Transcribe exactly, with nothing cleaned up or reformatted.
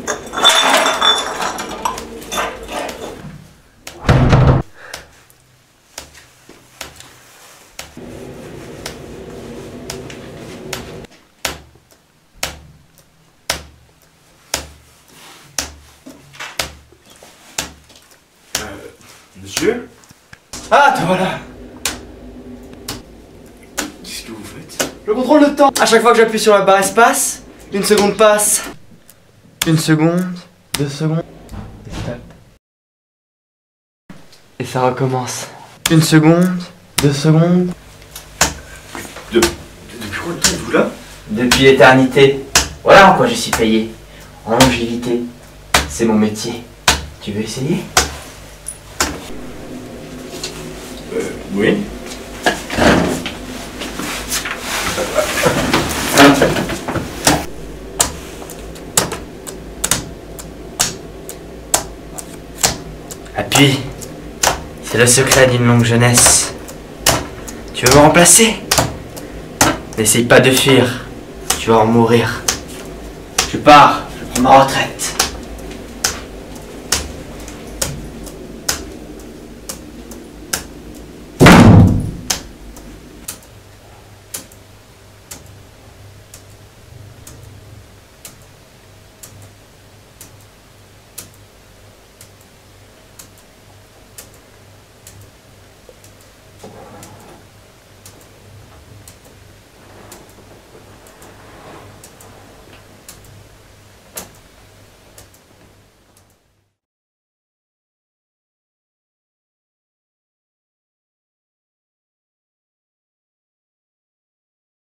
Monsieur? Ah, te voilà! Qu'est-ce que vous faites? Je contrôle le temps. À chaque fois que j'appuie sur la barre espace, une seconde passe. Une seconde, deux secondes, et stop. Et ça recommence. Une seconde, deux secondes. De... Depuis combien de temps êtes-vous là? Depuis l'éternité. Voilà en quoi je suis payé. En longévité. C'est mon métier. Tu veux essayer? Euh, oui. Appuie. C'est le secret d'une longue jeunesse. Tu veux me remplacer? N'essaye pas de fuir. Tu vas en mourir. Je pars. Je prends ma retraite.